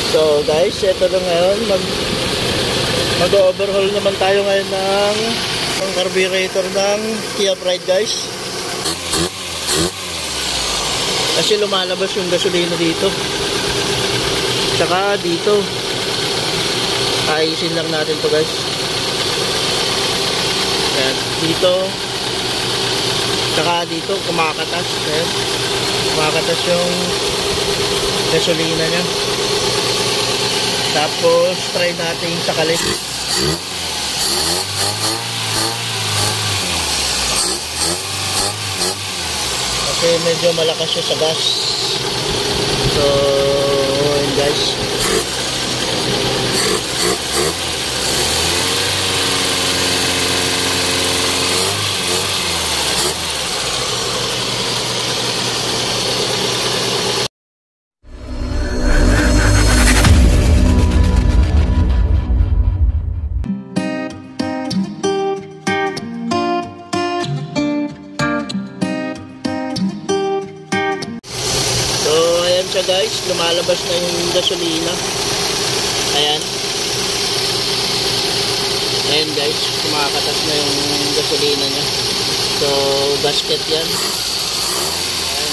So guys, ito na ngayon, mag-overhaul naman tayo ngayon ng carburetor ng Kia Pride guys. Kasi lumalabas yung gasolina dito. Tsaka dito. Ayusin lang natin to guys. Ayan, dito. Tsaka dito, kumakatas. Ayan. Kumakatas yung gasolina nya. Tapos, try natin sa kalit. Kasi medyo malakas siya sa gas. So, yun guys. Siya guys, lumalabas na yung gasolina. Ayan. Ayan guys, kumakatas na yung gasolina nya. So, gasket yan. Ayan.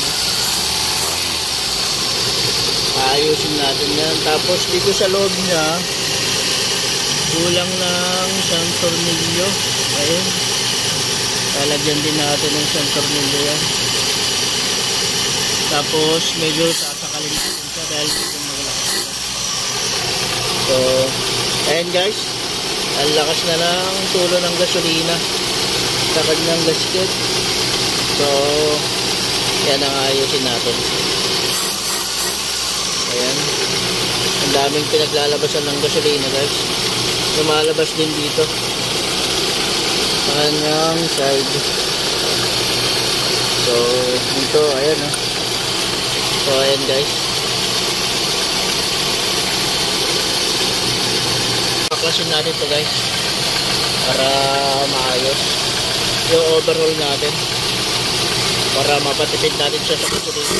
Ayusin natin yan. Tapos dito sa loob nya, kulang ng isang tornilyo. Ayan. Lalagyan din natin ng isang tornilyo yan. Tapos medyo sasakalin natin siya dahil medyo maglakas siya. So, ayan guys, ang lakas na ng tulo ng gasolina sa kanyang gasket. So, yan ang ayusin natin. Ayan, ang daming pinaglalabasan ng gasolina guys. Lumalabas din dito sa kanyang side. So, ito, ayan o. So, ayan guys. Paklasin natin ito guys. Para maayos yung overhaul natin. Para mapatipid natin siya sa gasolina.